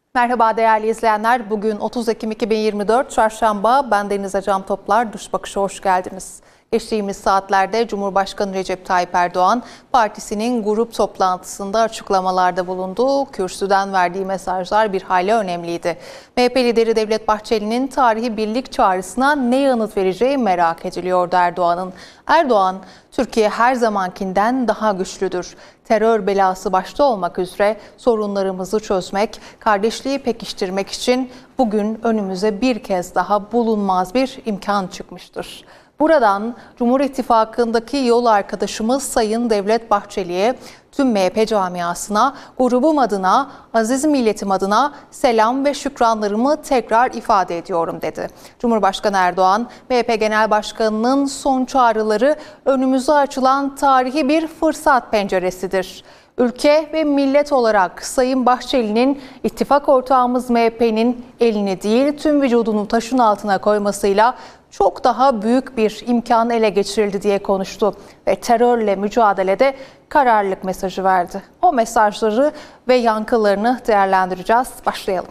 Merhaba değerli izleyenler. Bugün 30 Ekim 2024 Çarşamba. Ben Deniz Acam Toplar. Duş Bakış'a hoş geldiniz. Geçtiğimiz saatlerde Cumhurbaşkanı Recep Tayyip Erdoğan partisinin grup toplantısında açıklamalarda bulundu. Kürsüden verdiği mesajlar bir hayli önemliydi. MHP lideri Devlet Bahçeli'nin tarihi birlik çağrısına ne yanıt vereceği merak ediliyordu Erdoğan'ın. Erdoğan, Türkiye her zamankinden daha güçlüdür. Terör belası başta olmak üzere sorunlarımızı çözmek, kardeşliği pekiştirmek için bugün önümüze bir kez daha bulunmaz bir imkan çıkmıştır. Buradan Cumhur İttifakı'ndaki yol arkadaşımız Sayın Devlet Bahçeli'ye, tüm MHP camiasına, grubum adına, aziz milletim adına selam ve şükranlarımı tekrar ifade ediyorum dedi. Cumhurbaşkanı Erdoğan, MHP Genel Başkanı'nın son çağrıları önümüze açılan tarihi bir fırsat penceresidir. Ülke ve millet olarak Sayın Bahçeli'nin ittifak ortağımız MHP'nin elini değil tüm vücudunu taşın altına koymasıyla çok daha büyük bir imkan ele geçirildi diye konuştu ve terörle mücadelede kararlılık mesajı verdi. O mesajları ve yankılarını değerlendireceğiz. Başlayalım.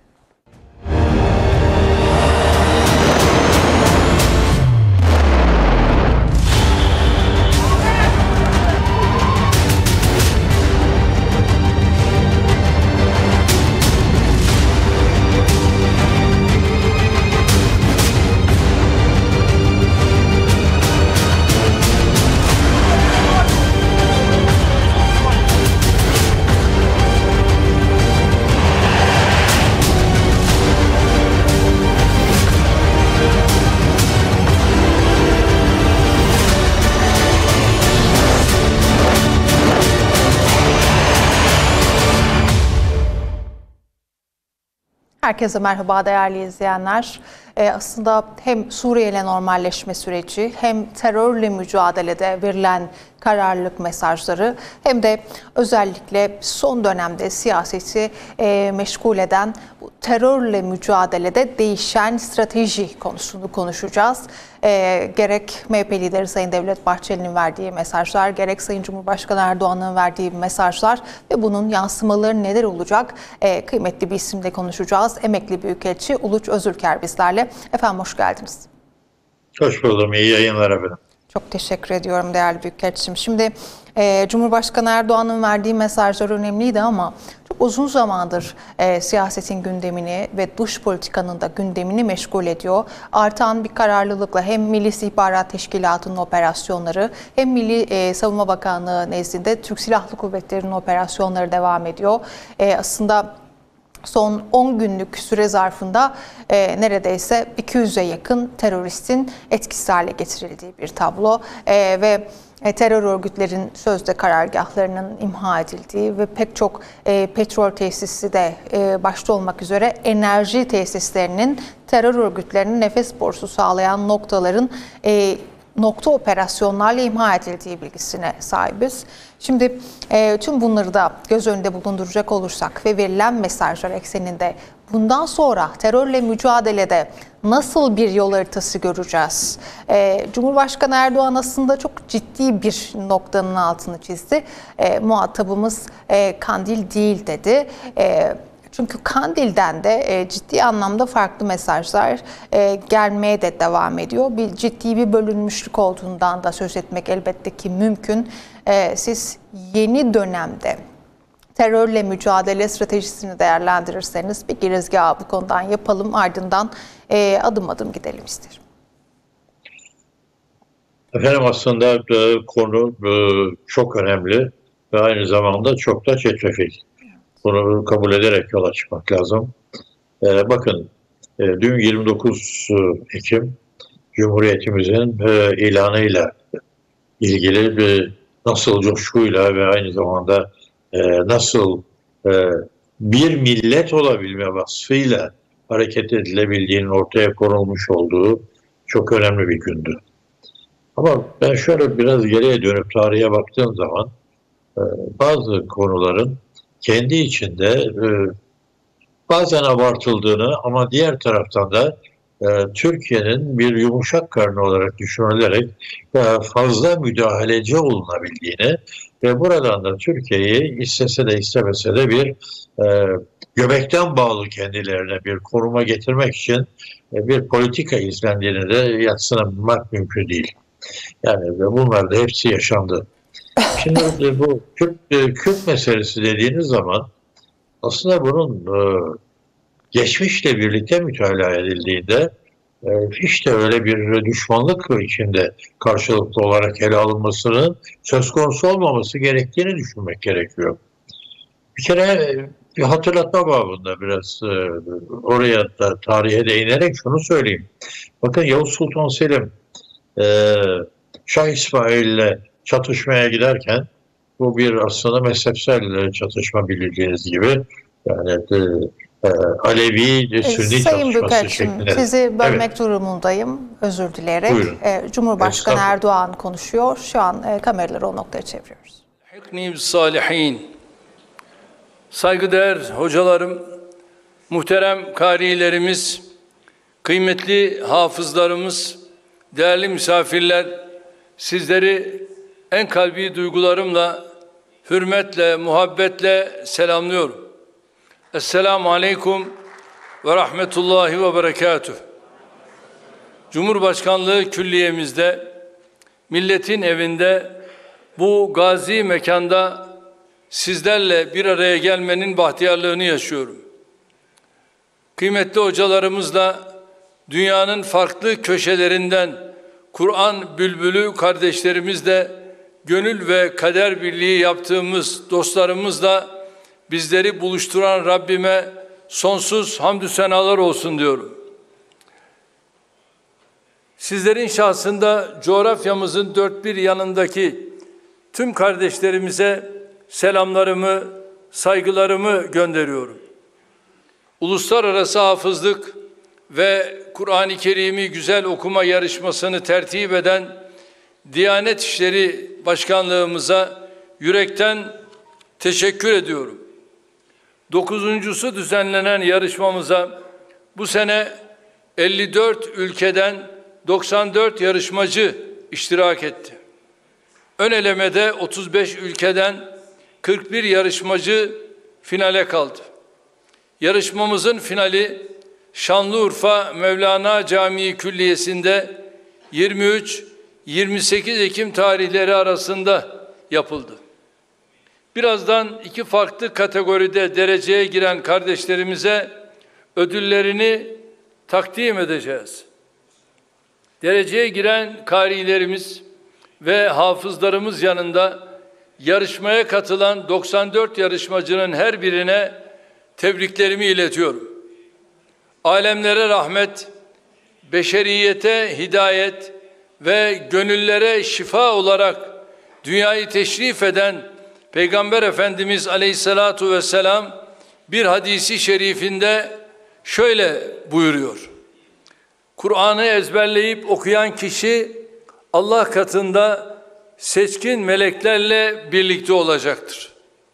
Herkese merhaba değerli izleyenler. Aslında hem Suriye ile normalleşme süreci hem terörle mücadelede verilen kararlılık mesajları hem de özellikle son dönemde siyaseti meşgul eden bu terörle mücadelede değişen strateji konusunu konuşacağız. Gerek MHP lideri Sayın Devlet Bahçeli'nin verdiği mesajlar, gerek Sayın Cumhurbaşkanı Erdoğan'ın verdiği mesajlar ve bunun yansımaları neler olacak? Kıymetli bir isimle konuşacağız. Emekli Büyükelçi Uluç Özülker bizlerle. Efendim hoş geldiniz. Hoş buldum. İyi yayınlar efendim. Çok teşekkür ediyorum değerli Büyükelçim. Şimdi Cumhurbaşkanı Erdoğan'ın verdiği mesajlar önemliydi ama çok uzun zamandır siyasetin gündemini ve dış politikanın da gündemini meşgul ediyor. Artan bir kararlılıkla hem Milli İstihbarat Teşkilatı'nın operasyonları hem Milli Savunma Bakanlığı nezdinde Türk Silahlı Kuvvetleri'nin operasyonları devam ediyor. Aslında son 10 günlük süre zarfında neredeyse 200'e yakın teröristin etkisiz hale getirildiği bir tablo ve terör örgütlerin sözde karargahlarının imha edildiği ve pek çok petrol tesisi de başta olmak üzere enerji tesislerinin terör örgütlerinin nefes borusu sağlayan noktaların nokta operasyonlarla imha edildiği bilgisine sahibiz. Şimdi tüm bunları da göz önünde bulunduracak olursak ve verilen mesajlar ekseninde bundan sonra terörle mücadelede nasıl bir yol haritası göreceğiz? Cumhurbaşkanı Erdoğan aslında çok ciddi bir noktanın altını çizdi. Muhatabımız Kandil değil dedi. Çünkü Kandil'den de ciddi anlamda farklı mesajlar gelmeye de devam ediyor. Ciddi bir bölünmüşlük olduğundan da söz etmek elbette ki mümkün. Siz yeni dönemde terörle mücadele stratejisini değerlendirirseniz bir girizgahı bu konudan yapalım. Ardından adım adım gidelim isterim. Efendim aslında konu çok önemli ve aynı zamanda çok da çetrefil. Bunu kabul ederek yola çıkmak lazım. Bakın, dün 29 Ekim Cumhuriyetimizin ilanıyla ilgili nasıl coşkuyla ve aynı zamanda nasıl bir millet olabilme vasfıyla hareket edilebildiğinin ortaya konulmuş olduğu çok önemli bir gündü. Ama ben şöyle biraz geriye dönüp tarihe baktığım zaman bazı konuların kendi içinde bazen abartıldığını ama diğer taraftan da Türkiye'nin bir yumuşak karnı olarak düşünülerek fazla müdahaleci olunabildiğini ve buradan da Türkiye'yi istese de istemese de bir göbekten bağlı kendilerine bir konuma getirmek için bir politika izlendiğini de yadsınamak mümkün değil. Yani bunlar da hepsi yaşandı. Şimdi bu Kürt meselesi dediğiniz zaman aslında bunun geçmişle birlikte mütalaa edildiğinde hiç de öyle bir düşmanlık içinde karşılıklı olarak ele alınmasının söz konusu olmaması gerektiğini düşünmek gerekiyor. Bir kere bir hatırlatma babında biraz oraya da tarihe değinerek şunu söyleyeyim. Bakın Yavuz Sultan Selim Şah İsmail'le çatışmaya giderken bu bir aslında mezhepsel çatışma bildiğiniz gibi yani Alevi Sünni Sayın çatışması Büyükelçim, şeklinde. sizi bölmek Evet. durumundayım. Özür dileyerek. Buyurun. Cumhurbaşkanı Estağfurullah. Erdoğan konuşuyor. Şu an kameraları o noktaya çeviriyoruz. Hikni salihin. Saygıdeğer hocalarım, muhterem karilerimiz, kıymetli hafızlarımız, değerli misafirler, sizleri en kalbi duygularımla, hürmetle, muhabbetle selamlıyorum. Esselamu Aleyküm ve Rahmetullahi ve Berekatuh. Cumhurbaşkanlığı Külliyemizde, milletin evinde, bu gazi mekanda sizlerle bir araya gelmenin bahtiyarlığını yaşıyorum. Kıymetli hocalarımızla dünyanın farklı köşelerinden Kur'an bülbülü kardeşlerimizle gönül ve kader birliği yaptığımız dostlarımızla bizleri buluşturan Rabbime sonsuz hamdü senalar olsun diyorum. Sizlerin şahsında coğrafyamızın dört bir yanındaki tüm kardeşlerimize selamlarımı, saygılarımı gönderiyorum. Uluslararası hafızlık ve Kur'an-ı Kerim'i güzel okuma yarışmasını tertip eden Diyanet İşleri Başkanlığımıza yürekten teşekkür ediyorum. 9.'su düzenlenen yarışmamıza bu sene 54 ülkeden 94 yarışmacı iştirak etti. Ön elemede 35 ülkeden 41 yarışmacı finale kaldı. Yarışmamızın finali Şanlıurfa Mevlana Camii Külliyesi'nde 23-28 Ekim tarihleri arasında yapıldı. Birazdan iki farklı kategoride dereceye giren kardeşlerimize ödüllerini takdim edeceğiz. Dereceye giren karilerimiz ve hafızlarımız yanında yarışmaya katılan 94 yarışmacının her birine tebriklerimi iletiyorum. Alemlere rahmet, beşeriyete hidayet ve gönüllere şifa olarak dünyayı teşrif eden Peygamber Efendimiz Aleyhisselatu Vesselam bir hadisi şerifinde şöyle buyuruyor. Kur'an'ı ezberleyip okuyan kişi Allah katında seçkin meleklerle birlikte olacaktır.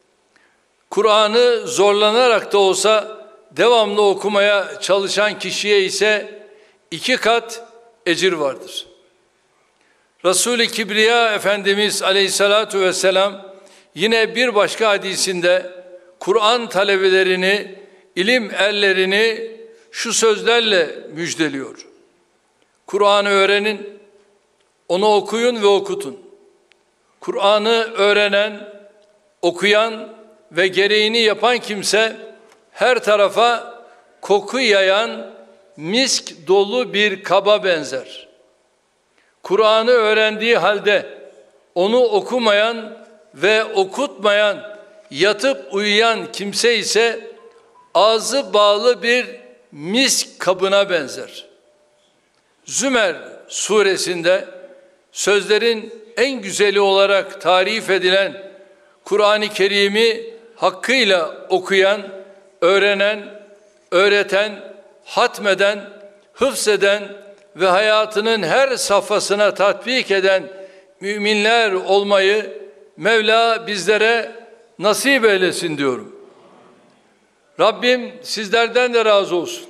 Kur'an'ı zorlanarak da olsa devamlı okumaya çalışan kişiye ise 2 kat ecir vardır. Resul-i Kibriya Efendimiz Aleyhisselatu Vesselam yine bir başka hadisinde Kur'an talebelerini, ilim erlerini şu sözlerle müjdeliyor. Kur'an'ı öğrenin, onu okuyun ve okutun. Kur'an'ı öğrenen, okuyan ve gereğini yapan kimse her tarafa koku yayan misk dolu bir kaba benzer. Kur'an'ı öğrendiği halde onu okumayan ve okutmayan, yatıp uyuyan kimse ise ağzı bağlı bir misk kabına benzer. Zümer suresinde sözlerin en güzeli olarak tarif edilen Kur'an-ı Kerim'i hakkıyla okuyan, öğrenen, öğreten, hatmeden, hıfzeden ve hayatının her safhasına tatbik eden müminler olmayı Mevla bizlere nasip eylesin diyorum. Rabbim sizlerden de razı olsun.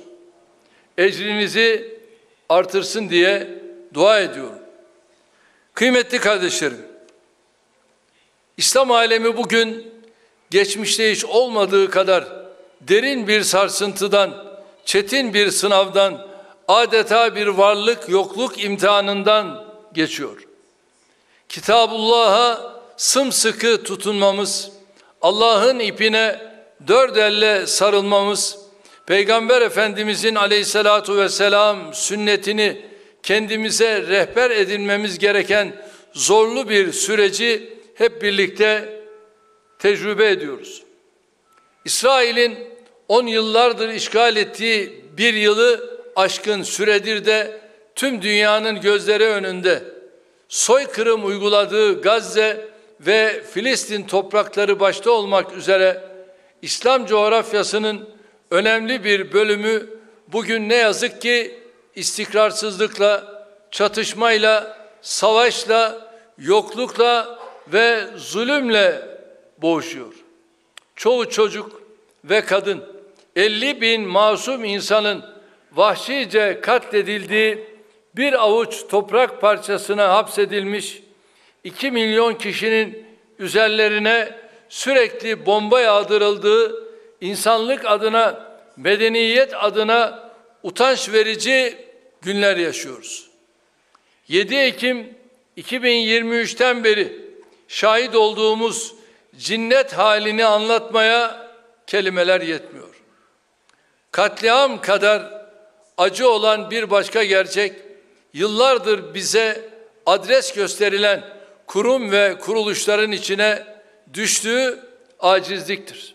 Ecrinizi artırsın diye dua ediyorum. Kıymetli kardeşlerim, İslam alemi bugün geçmişte hiç olmadığı kadar derin bir sarsıntıdan, çetin bir sınavdan, adeta bir varlık yokluk imtihanından geçiyor. Kitabullah'a sımsıkı tutunmamız, Allah'ın ipine dört elle sarılmamız, Peygamber Efendimizin aleyhissalatu vesselam sünnetini kendimize rehber edinmemiz gereken zorlu bir süreci hep birlikte tecrübe ediyoruz. İsrail'in 10 yıllardır işgal ettiği bir yılı aşkın süredir de tüm dünyanın gözleri önünde soykırım uyguladığı Gazze ve Filistin toprakları başta olmak üzere İslam coğrafyasının önemli bir bölümü bugün ne yazık ki istikrarsızlıkla, çatışmayla, savaşla, yoklukla ve zulümle boğuşuyor. Çoğu çocuk ve kadın, 50 bin masum insanın vahşice katledildiği bir avuç toprak parçasına hapsedilmiş, 2 milyon kişinin üzerlerine sürekli bomba yağdırıldığı, insanlık adına, medeniyet adına utanç verici günler yaşıyoruz. 7 Ekim 2023'ten beri şahit olduğumuz cinnet halini anlatmaya kelimeler yetmiyor. Katliam kadar acı olan bir başka gerçek, yıllardır bize adres gösterilen kurum ve kuruluşların içine düştüğü acizliktir.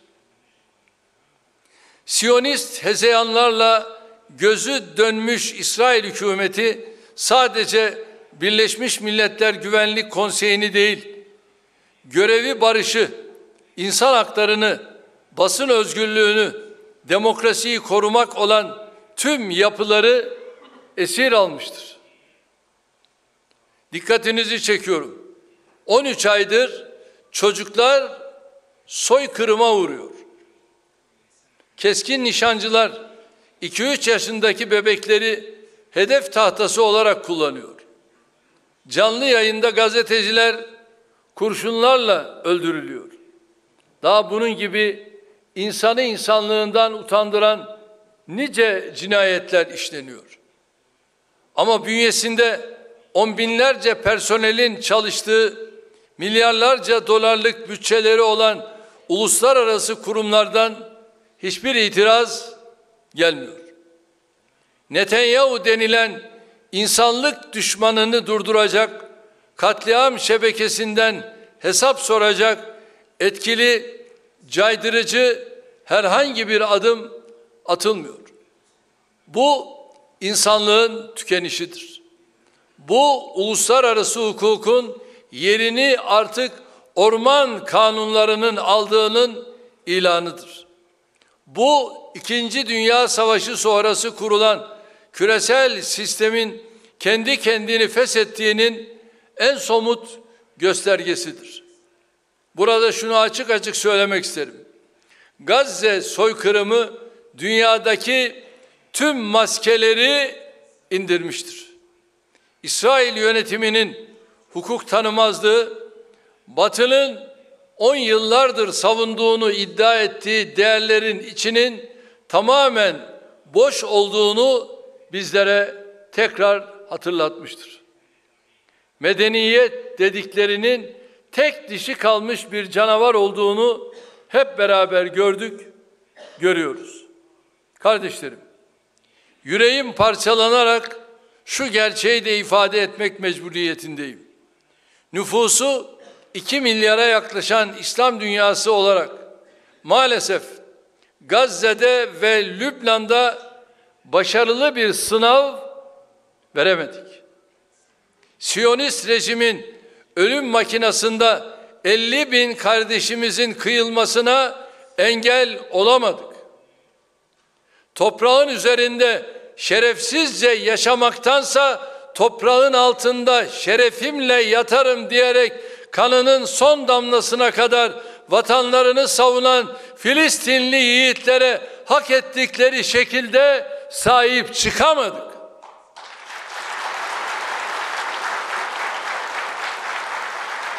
Siyonist hezeyanlarla gözü dönmüş İsrail hükümeti sadece Birleşmiş Milletler Güvenlik Konseyi'ni değil, görevi barışı, insan haklarını, basın özgürlüğünü, demokrasiyi korumak olan tüm yapıları esir almıştır. Dikkatinizi çekiyorum. 13 aydır çocuklar soykırıma uğruyor. Keskin nişancılar 2-3 yaşındaki bebekleri hedef tahtası olarak kullanıyor. Canlı yayında gazeteciler kurşunlarla öldürülüyor. Daha bunun gibi insanı insanlığından utandıran nice cinayetler işleniyor. Ama bünyesinde on binlerce personelin çalıştığı, milyarlarca dolarlık bütçeleri olan uluslararası kurumlardan hiçbir itiraz gelmiyor. Netanyahu denilen insanlık düşmanını durduracak, katliam şebekesinden hesap soracak etkili, caydırıcı herhangi bir adım atılmıyor. Bu insanlığın tükenişidir. Bu uluslararası hukukun yerini artık orman kanunlarının aldığının ilanıdır. Bu İkinci Dünya Savaşı sonrası kurulan küresel sistemin kendi kendini feshettiğinin en somut göstergesidir. Burada şunu açık açık söylemek isterim. Gazze soykırımı dünyadaki tüm maskeleri indirmiştir. İsrail yönetiminin hukuk tanımazlığı, Batı'nın 10 yıllardır savunduğunu iddia ettiği değerlerin içinin tamamen boş olduğunu bizlere tekrar hatırlatmıştır. Medeniyet dediklerinin tek dişi kalmış bir canavar olduğunu hep beraber gördük, görüyoruz. Kardeşlerim, yüreğim parçalanarak şu gerçeği de ifade etmek mecburiyetindeyim. Nüfusu 2 milyara yaklaşan İslam dünyası olarak maalesef Gazze'de ve Lübnan'da başarılı bir sınav veremedik. Siyonist rejimin ölüm makinasında 50 bin kardeşimizin kıyılmasına engel olamadık. Toprağın üzerinde şerefsizce yaşamaktansa toprağın altında şerefimle yatarım diyerek kanının son damlasına kadar vatanlarını savunan Filistinli yiğitlere hak ettikleri şekilde sahip çıkamadık.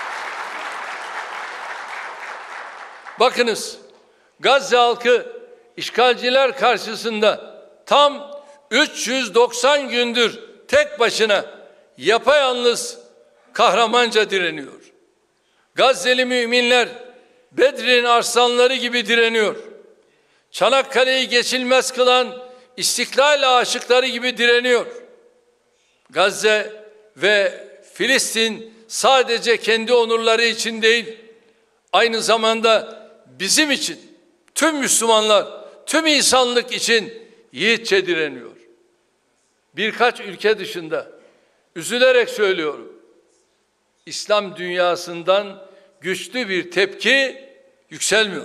Bakınız, Gazze halkı işgalciler karşısında tam 390 gündür tek başına yapayalnız kahramanca direniyor. Gazze'li müminler Bedir'in arslanları gibi direniyor. Çanakkale'yi geçilmez kılan İstiklal aşıkları gibi direniyor. Gazze ve Filistin sadece kendi onurları için değil, aynı zamanda bizim için, tüm Müslümanlar, tüm insanlık için yiğitçe direniyor. Birkaç ülke dışında, üzülerek söylüyorum, İslam dünyasından güçlü bir tepki yükselmiyor.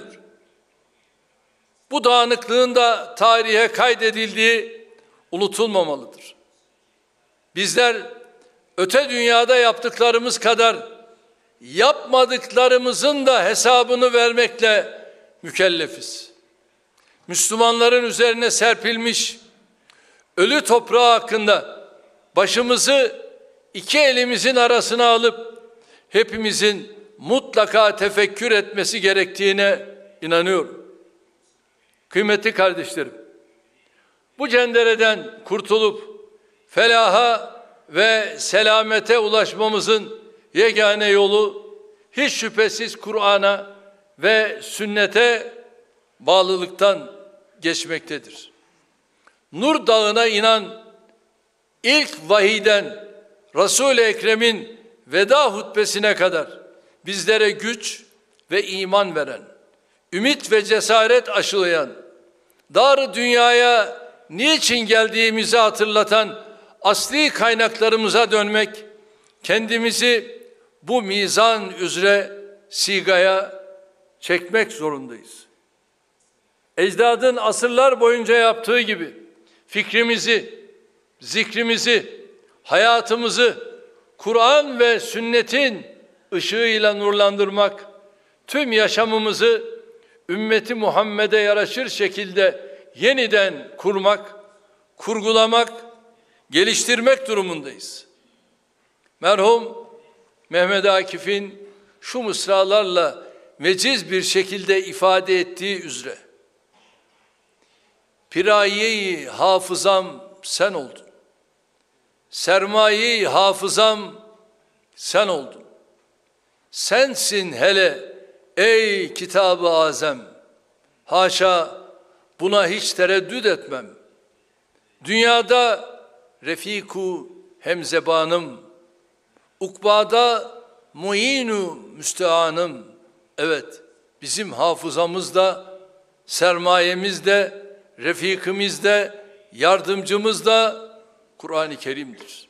Bu dağınıklığın da tarihe kaydedildiği unutulmamalıdır. Bizler öte dünyada yaptıklarımız kadar yapmadıklarımızın da hesabını vermekle mükellefiz. Müslümanların üzerine serpilmiş ölü toprağı hakkında başımızı iki elimizin arasına alıp hepimizin mutlaka tefekkür etmesi gerektiğine inanıyorum. Kıymetli kardeşlerim, bu cendereden kurtulup felaha ve selamete ulaşmamızın yegane yolu hiç şüphesiz Kur'an'a ve sünnete bağlılıktan geçmektedir. Nur Dağı'na inen ilk vahiyden Resul-i Ekrem'in veda hutbesine kadar bizlere güç ve iman veren, ümit ve cesaret aşılayan, dar-ı dünyaya niçin geldiğimizi hatırlatan asli kaynaklarımıza dönmek, kendimizi bu mizan üzere sigaya çekmek zorundayız. Ecdadın asırlar boyunca yaptığı gibi fikrimizi, zikrimizi, hayatımızı Kur'an ve sünnetin ışığıyla nurlandırmak, tüm yaşamımızı ümmeti Muhammed'e yaraşır şekilde yeniden kurmak, kurgulamak, geliştirmek durumundayız. Merhum Mehmet Akif'in şu mısralarla veciz bir şekilde ifade ettiği üzere, piraye-i hafızam sen oldun, sermaye-i hafızam sen oldun, sensin hele ey Kitab-ı Azam, haşa buna hiç tereddüt etmem. Dünyada refiku hemzebanım, ukbada muinu müsteanım. Evet, bizim hafızamız da, sermayemiz de, refikimiz de, yardımcımız da Kur'an-ı Kerim'dir.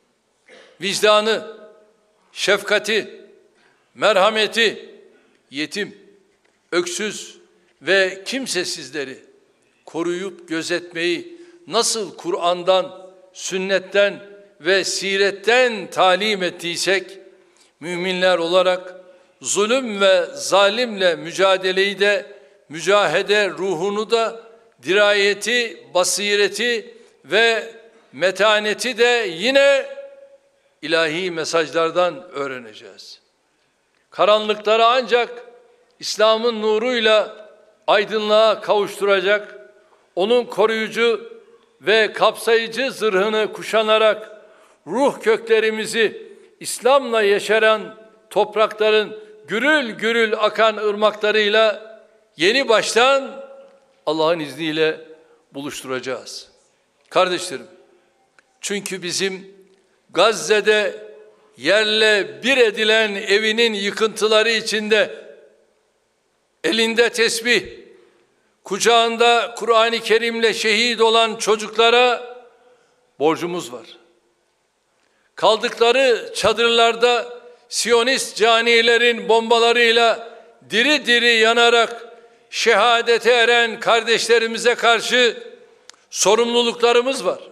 Vicdanı, şefkati, merhameti, yetim, öksüz ve kimsesizleri koruyup gözetmeyi nasıl Kur'an'dan, sünnetten ve siretten talim ettiysek, müminler olarak zulüm ve zalimle mücadeleyi de, mücahede ruhunu da, dirayeti, basireti ve metaneti de yine ilahi mesajlardan öğreneceğiz. Karanlıkları ancak İslam'ın nuruyla aydınlığa kavuşturacak, onun koruyucu ve kapsayıcı zırhını kuşanarak ruh köklerimizi İslam'la yeşeren toprakların gürül gürül akan ırmaklarıyla yeni baştan Allah'ın izniyle buluşturacağız. Kardeşlerim, çünkü bizim Gazze'de yerle bir edilen evinin yıkıntıları içinde elinde tesbih, kucağında Kur'an-ı Kerim'le şehit olan çocuklara borcumuz var. Kaldıkları çadırlarda Siyonist canilerin bombalarıyla diri diri yanarak şehadete eren kardeşlerimize karşı sorumluluklarımız var.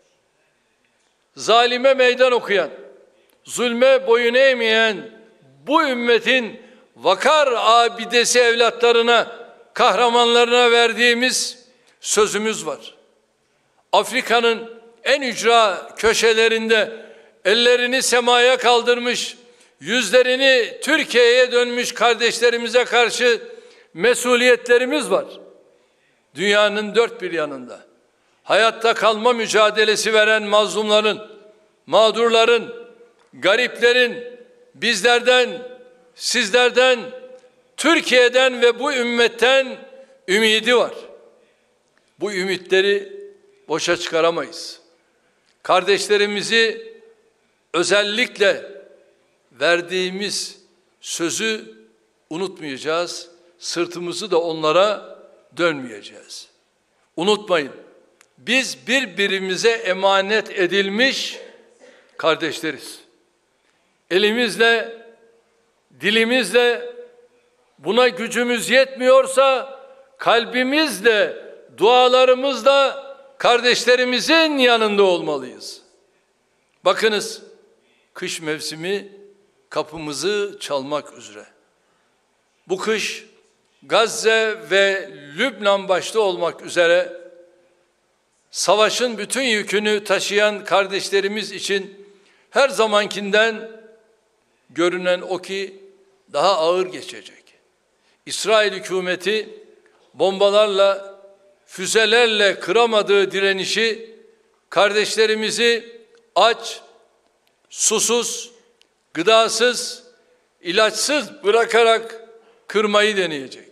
Zalime meydan okuyan, zulme boyun eğmeyen bu ümmetin vakar abidesi evlatlarına, kahramanlarına verdiğimiz sözümüz var. Afrika'nın en ücra köşelerinde ellerini semaya kaldırmış, yüzlerini Türkiye'ye dönmüş kardeşlerimize karşı mesuliyetlerimiz var. dünyanın dört bir yanında hayatta kalma mücadelesi veren mazlumların, mağdurların, gariplerin bizlerden, sizlerden, Türkiye'den ve bu ümmetten ümidi var. Bu ümitleri boşa çıkaramayız. Kardeşlerimizi özellikle verdiğimiz sözü unutmayacağız. Sırtımızı da onlara dönmeyeceğiz. Unutmayın, biz birbirimize emanet edilmiş kardeşleriz. Elimizle, dilimizle buna gücümüz yetmiyorsa kalbimizle, dualarımızla kardeşlerimizin yanında olmalıyız. Bakınız, kış mevsimi kapımızı çalmak üzere. Bu kış Gazze ve Lübnan başta olmak üzere savaşın bütün yükünü taşıyan kardeşlerimiz için her zamankinden görünen o ki daha ağır geçecek. İsrail hükümeti bombalarla, füzelerle kıramadığı direnişi kardeşlerimizi aç, susuz, gıdasız, ilaçsız bırakarak kırmayı deneyecek.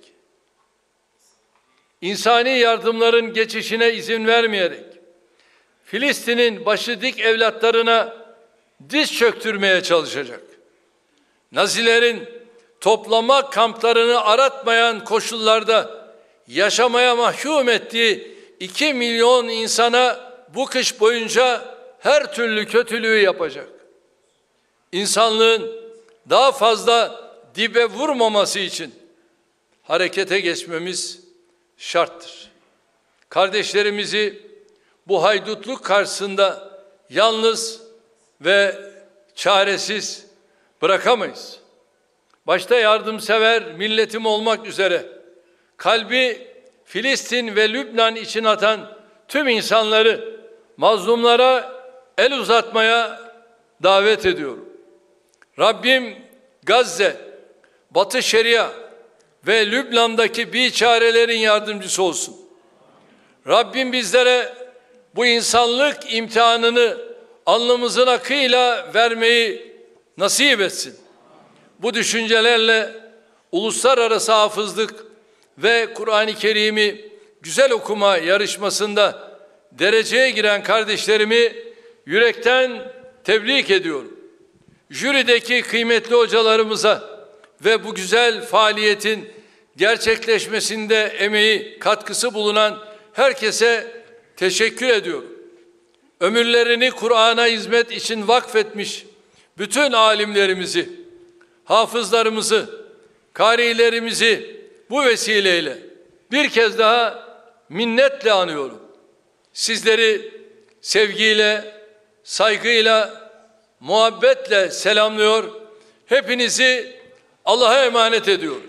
İnsani yardımların geçişine izin vermeyerek Filistin'in başı dik evlatlarına diz çöktürmeye çalışacak. Nazilerin toplama kamplarını aratmayan koşullarda yaşamaya mahkum ettiği 2 milyon insana bu kış boyunca her türlü kötülüğü yapacak. İnsanlığın daha fazla dibe vurmaması için harekete geçmemiz şarttır. Kardeşlerimizi bu haydutluk karşısında yalnız ve çaresiz bırakamayız. Başta yardımsever milletim olmak üzere kalbi Filistin ve Lübnan için atan tüm insanları mazlumlara el uzatmaya davet ediyorum. Rabbim Gazze, Batı Şeria ve Lübnan'daki biçarelerin yardımcısı olsun. Rabbim bizlere bu insanlık imtihanını alnımızın akıyla vermeyi nasip etsin. Bu düşüncelerle uluslararası hafızlık ve Kur'an-ı Kerim'i güzel okuma yarışmasında dereceye giren kardeşlerimi yürekten tebrik ediyorum. Jürideki kıymetli hocalarımıza ve bu güzel faaliyetin gerçekleşmesinde emeği, katkısı bulunan herkese teşekkür ediyorum. Ömürlerini Kur'an'a hizmet için vakfetmiş bütün alimlerimizi, hafızlarımızı, karilerimizi bu vesileyle bir kez daha minnetle anıyorum. Sizleri sevgiyle, saygıyla, muhabbetle selamlıyor. Hepinizi Allah'a emanet ediyorum.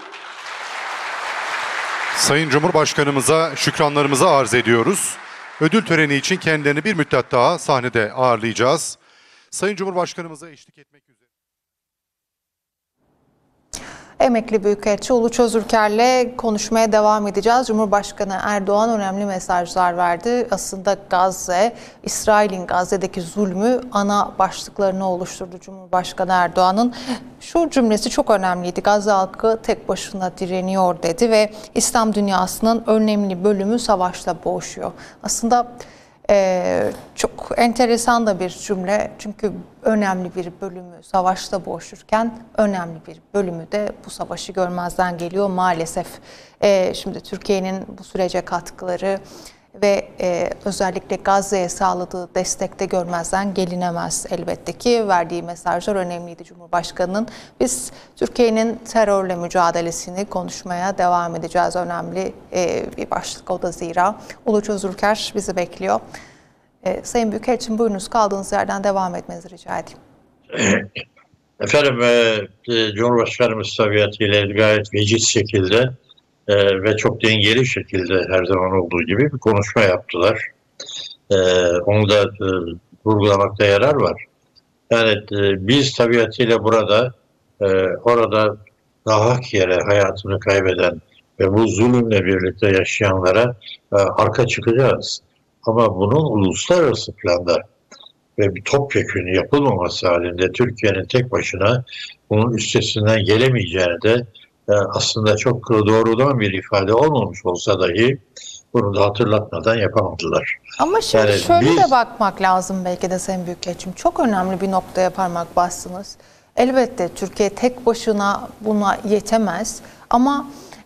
Sayın Cumhurbaşkanımıza şükranlarımızı arz ediyoruz. Ödül töreni için kendilerini bir müddet daha sahnede ağırlayacağız. Sayın Cumhurbaşkanımıza eşlik etmek üzere. Emekli Büyükelçi Uluç Özürker'le konuşmaya devam edeceğiz. Cumhurbaşkanı Erdoğan önemli mesajlar verdi. Aslında Gazze, İsrail'in Gazze'deki zulmü ana başlıklarını oluşturdu Cumhurbaşkanı Erdoğan'ın. Şu cümlesi çok önemliydi. Gazze halkı tek başına direniyor dedi ve İslam dünyasının önemli bölümü savaşla boğuşuyor. Aslında çok enteresan da bir cümle, çünkü önemli bir bölümü savaşta boğuşurken önemli bir bölümü de bu savaşı görmezden geliyor maalesef. Şimdi Türkiye'nin bu sürece katkıları ve özellikle Gazze'ye sağladığı destekte görmezden gelinemez elbette ki. Verdiği mesajlar önemliydi Cumhurbaşkanı'nın. Biz Türkiye'nin terörle mücadelesini konuşmaya devam edeceğiz. Önemli bir başlık o da zira. Uluç Özürker bizi bekliyor. Sayın Büyükelçim, buyurunuz, kaldığınız yerden devam etmenizi rica edeyim. Efendim, Cumhurbaşkanımız tabiatıyla gayet veciz şekilde ve çok dengeli şekilde her zaman olduğu gibi bir konuşma yaptılar. Onu da vurgulamakta yarar var. Yani biz tabiatıyla orada nahak yere hayatını kaybeden ve bu zulümle birlikte yaşayanlara arka çıkacağız. Ama bunun uluslararası planda ve bir topyekün yapılmaması halinde Türkiye'nin tek başına bunun üstesinden gelemeyeceğini de aslında çok doğrudan bir ifade olmamış olsa dahi bunu da hatırlatmadan yapamadılar. Ama şimdi Yani şöyle biz, de bakmak lazım belki de Sayın Büyükelçim. Çok önemli bir noktaya parmak bastınız. Elbette Türkiye tek başına buna yetemez. Ama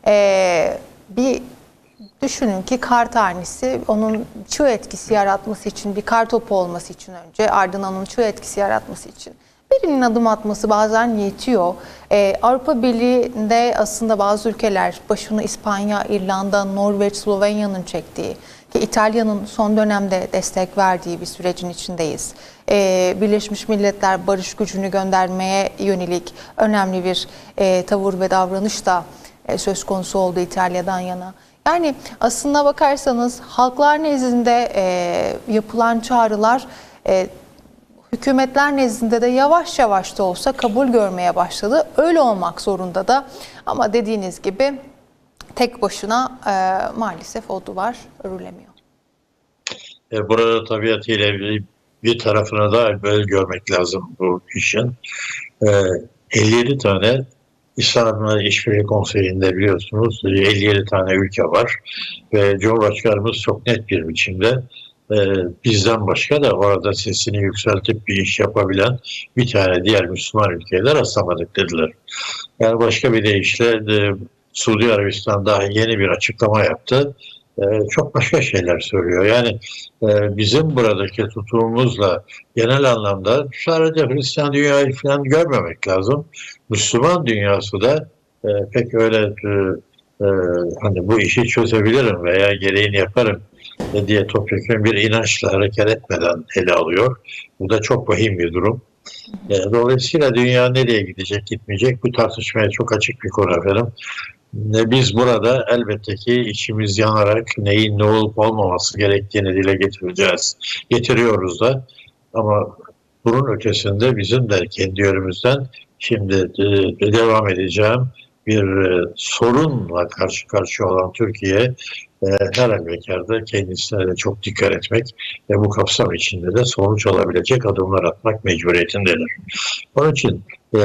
bir düşünün ki kar tanesi onun çığ etkisi yaratması için, bir kar topu olması için önce, ardından onun çığ etkisi yaratması için birinin adım atması bazen yetiyor. Avrupa Birliği'nde aslında bazı ülkeler, başını İspanya, İrlanda, Norveç, Slovenya'nın çektiği ki İtalya'nın son dönemde destek verdiği bir sürecin içindeyiz. Birleşmiş Milletler barış gücünü göndermeye yönelik önemli bir tavır ve davranış da söz konusu oldu İtalya'dan yana. Yani aslına bakarsanız halklar nezdinde yapılan çağrılar hükümetler nezdinde de yavaş yavaş da olsa kabul görmeye başladı. Öyle olmak zorunda da, ama dediğiniz gibi tek başına maalesef o duvar örülemiyor. Burada tabiatıyla bir tarafına da böyle görmek lazım bu işin. 57 tane İslam İşbirliği Konseyi'nde biliyorsunuz 57 tane ülke var ve Cumhurbaşkanımız çok net bir biçimde bizden başka da orada sesini yükseltip bir iş yapabilen bir tane diğer Müslüman ülkeye de rastlamadık dediler. Yani başka bir deyişle Suudi Arabistan daha yeni bir açıklama yaptı. Çok başka şeyler söylüyor. Yani bizim buradaki tutumumuzla genel anlamda sadece Hristiyan dünyayı falan görmemek lazım. Müslüman dünyası da pek öyle hani bu işi çözebilirim veya gereğini yaparım diye topyekun bir inançla hareket etmeden ele alıyor. Bu da çok vahim bir durum. Dolayısıyla dünya nereye gidecek, gitmeyecek bu tartışmaya çok açık bir konu efendim. Biz burada elbette ki içimiz yanarak neyin ne olup olmaması gerektiğini dile getireceğiz. Getiriyoruz da, ama bunun ötesinde bizim de kendi yönümüzden şimdi devam edeceğim bir sorunla karşı karşıya olan Türkiye her halükarda kendisine de çok dikkat etmek ve bu kapsam içinde de sonuç alabilecek adımlar atmak mecburiyetindedir. Onun için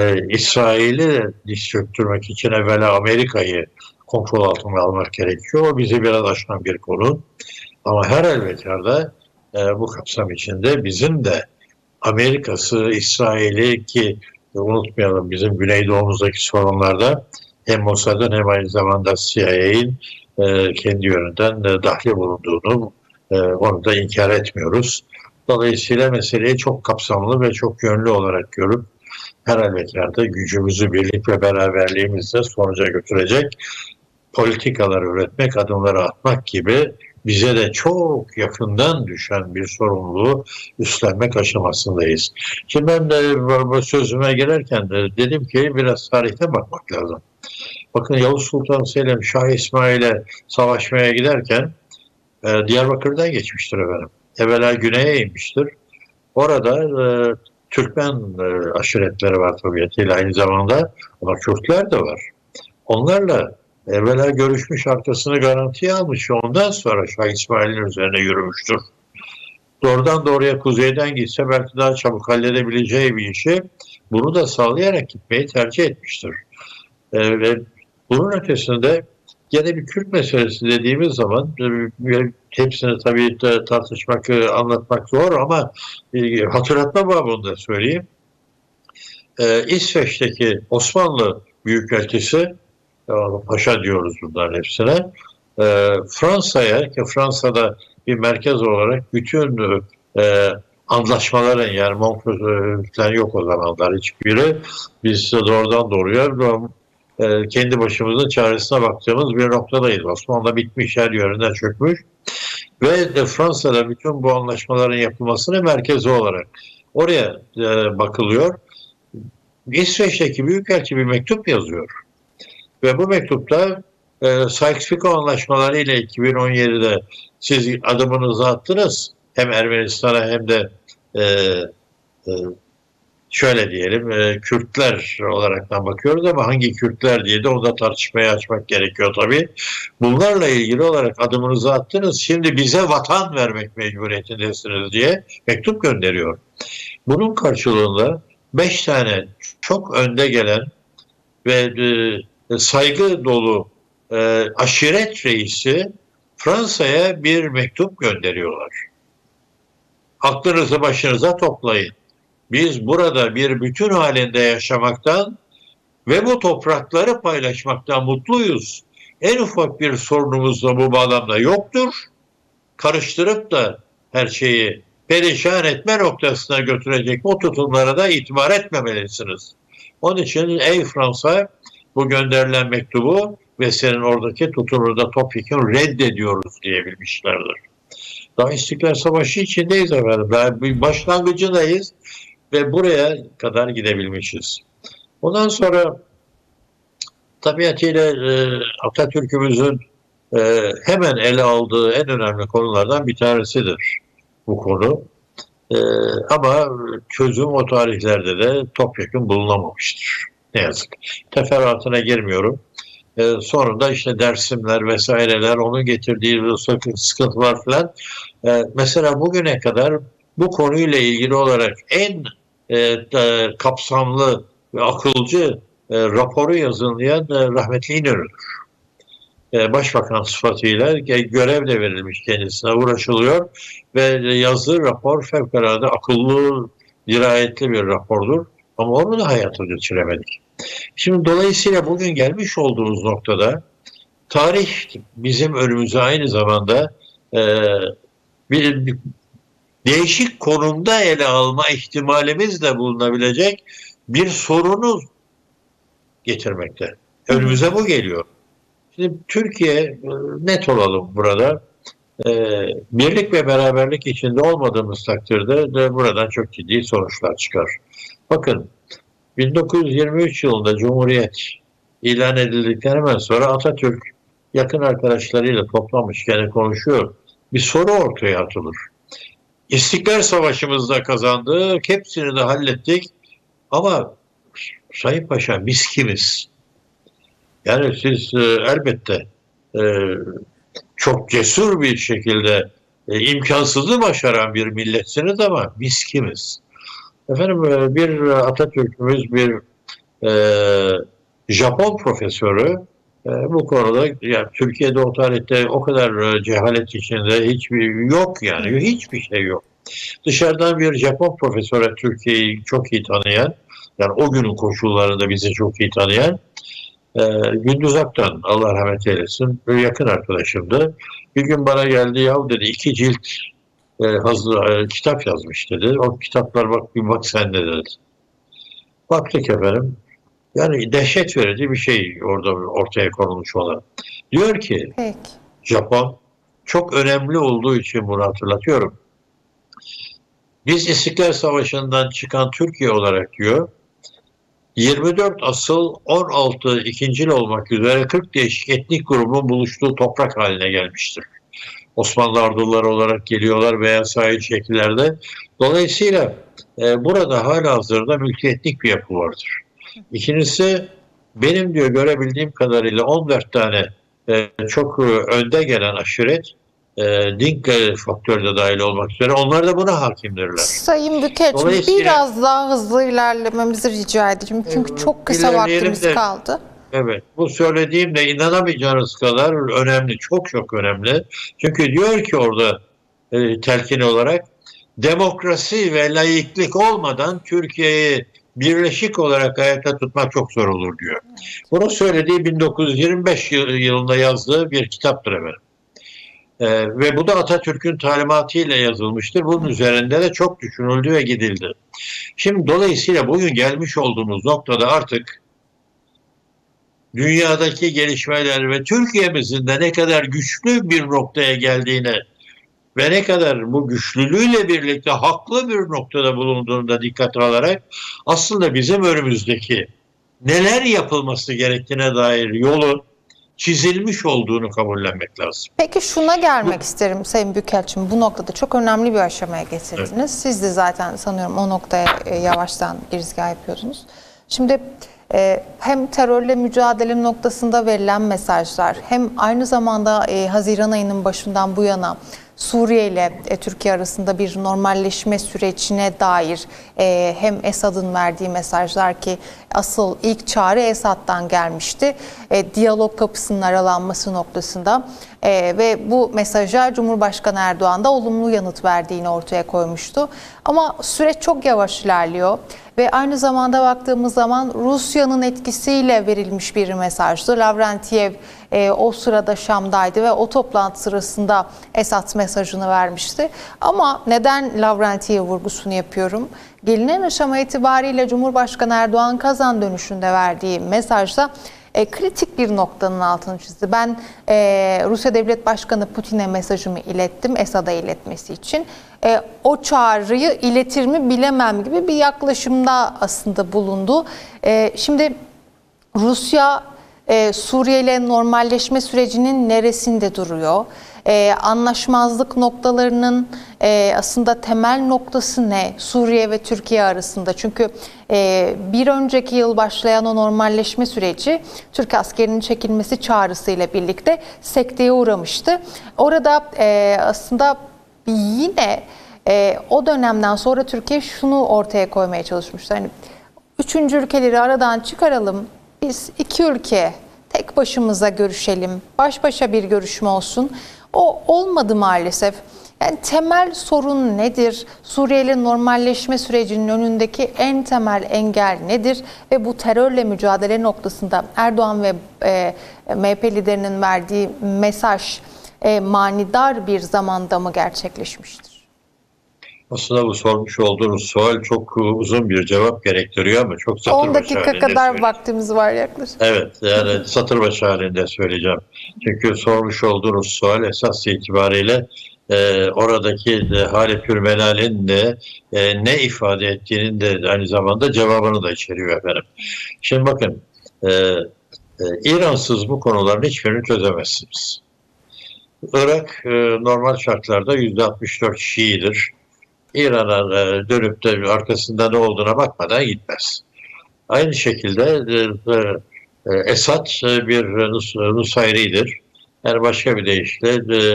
İsrail'i diş çöktürmek için evvela Amerika'yı kontrol altına almak gerekiyor. O bizi biraz aşan bir konu. Ama her halükarda bu kapsam içinde bizim de Amerika'sı, İsrail'i ki unutmayalım bizim Güneydoğumuzdaki sorunlarda hem Mossad'ın hem aynı zamanda CIA'in kendi yönünden dahil bulunduğunu onu da inkar etmiyoruz. Dolayısıyla meseleyi çok kapsamlı ve çok yönlü olarak görüp her halükarda gücümüzü, birlik ve beraberliğimizle sonuca götürecek politikalar üretmek, adımları atmak gibi bize de çok yakından düşen bir sorumluluğu üstlenmek aşamasındayız. Şimdi ben de bu sözüme girerken de dedim ki biraz tarihte bakmak lazım. Bakın Yavuz Sultan Selim Şah İsmail'e savaşmaya giderken Diyarbakır'dan geçmiştir efendim. Evvela güneye inmiştir. Orada Türkmen aşiretleri var tabiatıyla aynı zamanda, ama Kürtler de var. Onlarla evvela görüşmüş, arkasını garantiye almış ve ondan sonra Şah İsmail'in üzerine yürümüştür. Doğrudan doğruya kuzeyden gitse belki daha çabuk halledebileceği bir işi bunu da sağlayarak gitmeyi tercih etmiştir. Ve bunun ötesinde gene bir Kürt meselesi dediğimiz zaman hepsini tabii tartışmak, anlatmak zor ama hatırlatma babında söyleyeyim. İsveç'teki Osmanlı Büyükelçisi, paşa diyoruz bunların hepsine, Fransa'ya, ki Fransa'da bir merkez olarak bütün anlaşmaların, yani Montpellier yok o zamanlar hiçbiri, biz doğrudan doğruya kendi başımızın çaresine baktığımız bir noktadayız. Osmanlı bitmiş, her yerinden çökmüş ve Fransa'da bütün bu anlaşmaların yapılmasını merkezi olarak oraya bakılıyor. İsveç'teki büyükelçi bir mektup yazıyor ve bu mektupta Sykes-Picot anlaşmaları ile 2017'de siz adımınızı attınız hem Ermenistan'a hem de şöyle diyelim, Kürtler olaraktan bakıyoruz ama hangi Kürtler diye de o da tartışmaya açmak gerekiyor tabii. Bunlarla ilgili olarak adımınızı attınız, şimdi bize vatan vermek mecburiyetindesiniz diye mektup gönderiyor. Bunun karşılığında 5 tane çok önde gelen ve saygı dolu aşiret reisi Fransa'ya bir mektup gönderiyorlar. Aklınızı başınıza toplayın. Biz burada bir bütün halinde yaşamaktan ve bu toprakları paylaşmaktan mutluyuz. En ufak bir sorunumuz da bu bağlamda yoktur. Karıştırıp da her şeyi perişan etme noktasına götürecek o tutumlara da itibar etmemelisiniz. Onun için ey Fransa, bu gönderilen mektubu ve senin oradaki tutumunu da topyekun reddediyoruz diyebilmişlerdir. Daha İstiklal Savaşı içindeyiz efendim. Daha bir başlangıcındayız ve buraya kadar gidebilmişiz. Ondan sonra tabiatıyla Atatürk'ümüzün hemen ele aldığı en önemli konulardan bir tanesidir bu konu. Ama çözüm o tarihlerde de topyekun bulunamamıştır. Ne yazık. Teferruatına girmiyorum. Sonunda işte Dersimler vesaireler, onun getirdiği sıkıntılar falan. Mesela bugüne kadar bu konuyla ilgili olarak en kapsamlı ve akılcı raporu yazılayan rahmetli İnönü'dür. Başbakan sıfatıyla görev de verilmiş kendisine, uğraşılıyor ve yazdığı rapor fevkalade akıllı, dirayetli bir rapordur. Ama onu da hayata geçiremedik. Şimdi dolayısıyla bugün gelmiş olduğumuz noktada tarih bizim önümüze aynı zamanda bir değişik konumda ele alma ihtimalimiz de bulunabilecek bir sorunu getirmekte. Önümüze bu geliyor. Şimdi Türkiye, net olalım burada, birlik ve beraberlik içinde olmadığımız takdirde de buradan çok ciddi sonuçlar çıkar. Bakın, 1923 yılında Cumhuriyet ilan edildikten hemen sonra Atatürk yakın arkadaşlarıyla toplanmışken konuşuyor. Bir soru ortaya atılır. İstiklal Savaşı'mızda kazandık, hepsini de hallettik ama Sayın Paşa biz kimiz? Yani siz elbette çok cesur bir şekilde imkansızı başaran bir milletsiniz ama biz kimiz? Efendim bir Atatürk'ümüz, bir Japon profesörü bu konuda, yani Türkiye'de o tarihte o kadar cehalet içinde hiçbir yok, yani hiçbir şey yok. Dışarıdan bir Japon profesörü Türkiye'yi çok iyi tanıyan, yani o günün koşullarında bizi çok iyi tanıyan Gündüz Aktan, Allah rahmet eylesin, bir yakın arkadaşımdı. Bir gün bana geldi, ya dedi 2 cilt kitap yazmış dedi. O kitaplar bak sen de dedi. Baktık efendim. Yani dehşet verici bir şey orada ortaya konulmuş olan. Diyor ki Peki. Japon, çok önemli olduğu için bunu hatırlatıyorum. Biz İstiklal Savaşı'ndan çıkan Türkiye olarak diyor, 24 asıl 16 ikincil olmak üzere 40 değişik etnik grubun buluştuğu toprak haline gelmiştir. Osmanlı orduları olarak geliyorlar veya sahil şekillerde. Dolayısıyla burada halihazırda mülkiyetlik bir yapı vardır. İkincisi, benim diyor görebildiğim kadarıyla 14 tane çok önde gelen aşiret, Dink faktörü de dahil olmak üzere, onlar da buna hakimdirler. Sayın Büyükelçim, biraz daha hızlı ilerlememizi rica edeceğim. Çünkü çok kısa vaktimiz kaldı. Evet, bu söylediğim de inanamayacağınız kadar önemli, çok çok önemli. Çünkü diyor ki orada telkin olarak, demokrasi ve laiklik olmadan Türkiye'yi birleşik olarak ayakta tutmak çok zor olur diyor. Bunu söylediği 1925 yılında yazdığı bir kitaptır efendim. Ve bu da Atatürk'ün talimatıyla yazılmıştır. Bunun üzerinde de çok düşünüldü ve gidildi. Şimdi dolayısıyla bugün gelmiş olduğumuz noktada artık dünyadaki gelişmeler ve Türkiye'mizin de ne kadar güçlü bir noktaya geldiğine ve ne kadar bu güçlülüğüyle birlikte haklı bir noktada bulunduğunu da dikkate alarak aslında bizim önümüzdeki neler yapılması gerektiğine dair yolun çizilmiş olduğunu kabullenmek lazım. Peki şuna gelmek isterim Sayın Büyükelçim. Bu noktada çok önemli bir aşamaya getirdiniz. Evet. Siz de zaten sanıyorum o noktaya yavaştan girizgah yapıyordunuz. Şimdi hem terörle mücadele noktasında verilen mesajlar hem aynı zamanda Haziran ayının başından bu yana Suriye ile Türkiye arasında bir normalleşme sürecine dair hem Esad'ın verdiği mesajlar ki asıl ilk çağrı Esad'dan gelmişti. Diyalog kapısının aralanması noktasında ve bu mesaja Cumhurbaşkanı Erdoğan da olumlu yanıt verdiğini ortaya koymuştu. Ama süreç çok yavaş ilerliyor. Ve aynı zamanda baktığımız zaman Rusya'nın etkisiyle verilmiş bir mesajdı. Lavrentiyev o sırada Şam'daydı ve o toplantı sırasında Esad mesajını vermişti. Ama neden Lavrentiyev vurgusunu yapıyorum? Gelinen aşama itibariyle Cumhurbaşkanı Erdoğan Kazan dönüşünde verdiği mesajda kritik bir noktanın altını çizdi. Ben Rusya Devlet Başkanı Putin'e mesajımı ilettim, Esad'a iletmesi için. O çağrıyı iletir mi bilemem gibi bir yaklaşımda aslında bulundu. Şimdi Rusya Suriye ile normalleşme sürecinin neresinde duruyor? Anlaşmazlık noktalarının aslında temel noktası ne Suriye ve Türkiye arasında? Çünkü bir önceki yıl başlayan o normalleşme süreci Türk askerinin çekilmesi çağrısıyla birlikte sekteye uğramıştı. Orada aslında yine o dönemden sonra Türkiye şunu ortaya koymaya çalışmıştı. Hani üçüncü ülkeleri aradan çıkaralım, biz iki ülke tek başımıza görüşelim, baş başa bir görüşme olsun. O olmadı maalesef. Yani temel sorun nedir? Suriye'li normalleşme sürecinin önündeki en temel engel nedir? Ve bu terörle mücadele noktasında Erdoğan ve MHP liderinin verdiği mesaj manidar bir zamanda mı gerçekleşmiştir? Aslında bu sormuş olduğunuz sual çok uzun bir cevap gerektiriyor ama çok satır 10 dakika kadar vaktimiz var yaklaşık. Evet, yani satır başı halinde söyleyeceğim. Çünkü sormuş olduğunuz sual esas itibariyle oradaki hali pürmenalin de ne ifade ettiğinin de aynı zamanda cevabını da içeriyor efendim. Şimdi bakın, İransız bu konuların hiçbirini çözemezsiniz. Irak normal şartlarda %64 Şii'dir. İran'a dönüp de arkasında ne olduğuna bakmadan gitmez. Aynı şekilde Esad bir Nusayri'dir. Yani başka bir deyişle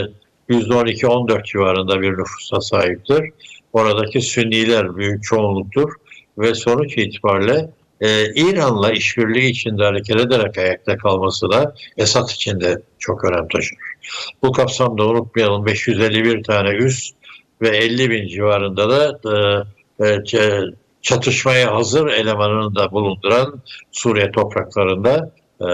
%12-14 civarında bir nüfusa sahiptir. Oradaki Sünniler büyük çoğunluktur ve sonuç itibariyle İran'la işbirliği içinde hareket ederek ayakta kalması da Esad için de çok önem taşır. Bu kapsamda unutmayalım 551 tane üs ve 50.000 civarında da çatışmaya hazır elemanını da bulunduran Suriye topraklarında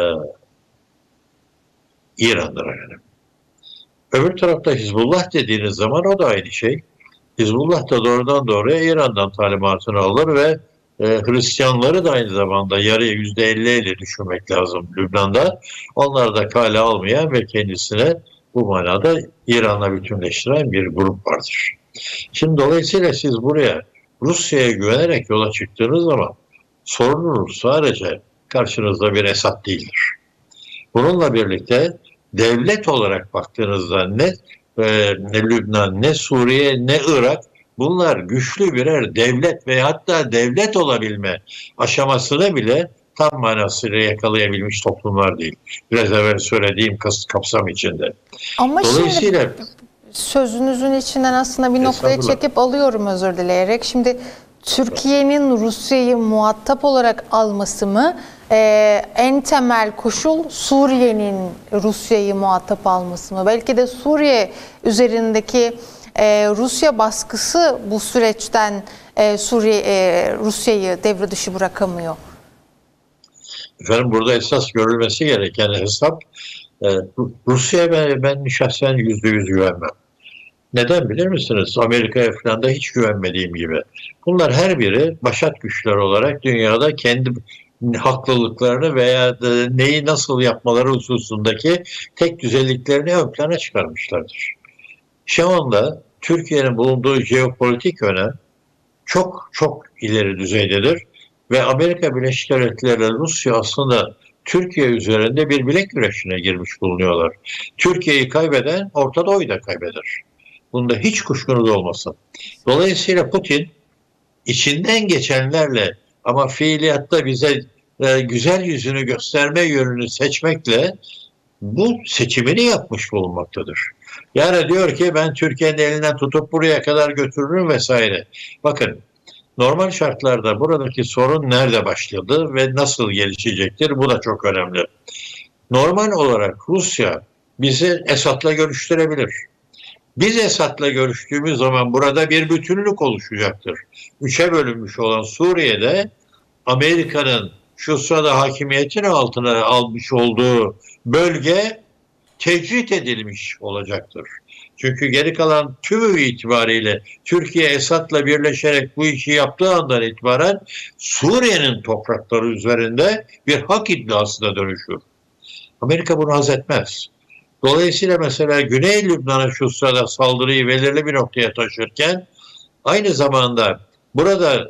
İran'dır efendim. Öbür tarafta Hizbullah dediğiniz zaman o da aynı şey. Hizbullah da doğrudan doğruya İran'dan talimatını alır ve Hristiyanları da aynı zamanda yarıya %50 düşünmek lazım Lübnan'da. Onlar da kale almayan ve kendisine bu manada İran'la bütünleştiren bir grup vardır. Şimdi dolayısıyla siz buraya Rusya'ya güvenerek yola çıktığınız zaman sorununuz sadece karşınızda bir Esad değildir. Bununla birlikte devlet olarak baktığınızda ne Lübnan, ne Suriye, ne Irak bunlar güçlü birer devlet ve hatta devlet olabilme aşamasını bile tam manasıyla yakalayabilmiş toplumlar değil. Biraz evvel söylediğim kapsam içinde. Ama dolayısıyla şimdi sözünüzün içinden aslında bir noktaya çekip alıyorum özür dileyerek. Şimdi Türkiye'nin Rusya'yı muhatap olarak alması mı en temel koşul Suriye'nin Rusya'yı muhatap alması mı? Belki de Suriye üzerindeki Rusya baskısı bu süreçten Rusya'yı devre dışı bırakamıyor. Efendim burada esas görülmesi gereken hesap Rusya'ya ben şahsen %100 güvenmem. Neden bilir misiniz? Amerika'ya falan da hiç güvenmediğim gibi. Bunlar her biri başat güçler olarak dünyada kendi haklılıklarını veya neyi nasıl yapmaları hususundaki tek düzelliklerini ön plana çıkarmışlardır. Şu anda Türkiye'nin bulunduğu jeopolitik önem çok çok ileri düzeydedir ve Amerika Birleşik Devletleri ile Rusya aslında Türkiye üzerinde bir bilek güreşine girmiş bulunuyorlar. Türkiye'yi kaybeden Orta Doğu'yu da kaybeder. Bunda hiç kuşkunuz olmasın. Dolayısıyla Putin içinden geçenlerle ama fiiliyatta bize güzel yüzünü gösterme yönünü seçmekle bu seçimini yapmış bulunmaktadır. Yani diyor ki ben Türkiye'nin elinden tutup buraya kadar götürürüm vesaire. Bakın normal şartlarda buradaki sorun nerede başladı ve nasıl gelişecektir, bu da çok önemli. Normal olarak Rusya bizi Esad'la görüştürebilir. Biz Esad'la görüştüğümüz zaman burada bir bütünlük oluşacaktır. Üçe bölünmüş olan Suriye'de Amerika'nın şu sırada hakimiyetini altına almış olduğu bölge tecrit edilmiş olacaktır. Çünkü geri kalan tümü itibariyle Türkiye Esad'la birleşerek bu işi yaptığı andan itibaren Suriye'nin toprakları üzerinde bir hak iddiasına dönüşür. Amerika bunu haz etmez. Dolayısıyla mesela Güney Lübnan'a şu sırada saldırıyı belirli bir noktaya taşırken aynı zamanda burada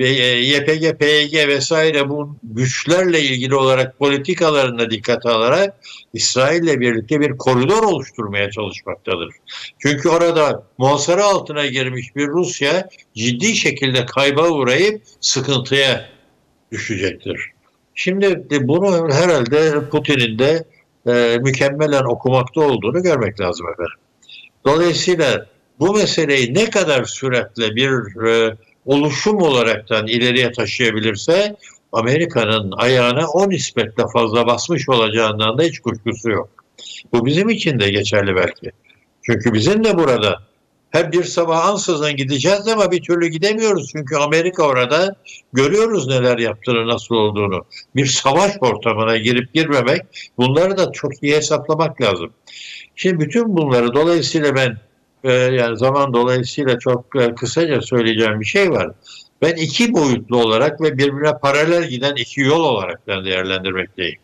YPG, PYG vesaire bu güçlerle ilgili olarak politikalarına dikkate alarak İsrail'le birlikte bir koridor oluşturmaya çalışmaktadır. Çünkü orada muhasara altına girmiş bir Rusya ciddi şekilde kayba uğrayıp sıkıntıya düşecektir. Şimdi bunu herhalde Putin'in de mükemmelen okumakta olduğunu görmek lazım efendim. Dolayısıyla bu meseleyi ne kadar süratle bir oluşum olaraktan ileriye taşıyabilirse Amerika'nın ayağına o nispetle fazla basmış olacağından da hiç kuşkusu yok. Bu bizim için de geçerli belki. Çünkü bizim de burada hep bir sabah ansızın gideceğiz ama bir türlü gidemiyoruz. Çünkü Amerika orada görüyoruz neler yaptığını, nasıl olduğunu. Bir savaş ortamına girip girmemek, bunları da çok iyi hesaplamak lazım. Şimdi bütün bunları dolayısıyla ben yani zaman dolayısıyla çok kısaca söyleyeceğim bir şey var. Ben iki boyutlu olarak ve birbirine paralel giden iki yol olarak ben değerlendirmekteyim.